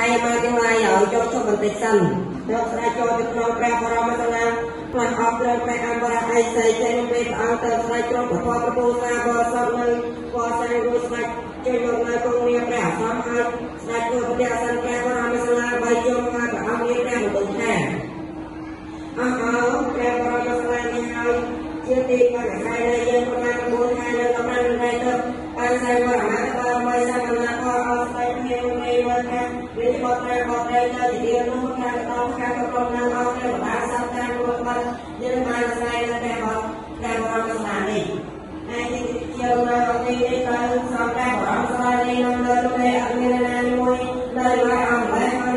ហើយមកទាំងឡាយឲ្យចូលឈប់បន្តិចសិនដល់ស្ដេចចូលទៅក្នុងព្រះបរមសាលាផ្លាស់អស់ព្រះព្រះអមរៈអេសីចេញពេលព្រះអង្គទៅស្ដេចទ្រង់ប្រពោប្រពូសាបរិសុទ្ធនៅកសាងរួចស្ដេចចេញមកនៅគង់នាព្រះអាស្រមហើយស្ដេចធ្វើប្រតិអាសនព្រះបរមសាលាបាយជុំហើយព្រះអង្គមានព្រះបន្ទូលថាអស់ព្រះបរមសាលានេះហើយជាទីបានហើយនៅយើងប្រមាណ9ខែនៅកំណត់ថ្ងៃទៅបានសែវរណៈបើមិនសមណាអរអស្ចារ្យមានមេវថាវិបត្តិព្រះបរមទៅជានោះខាងដល់ខាងក្រុមនៅអស់ព្រះបាទសត្វតាមរួចបាត់យើងបានស្ដែងនៅព្រះបរមសាលានេះហើយជានៅទីនេះទៅសំដែងបរមសាលានេះនៅលើអត់មានណាមួយនៅឡើយអង្គហើយ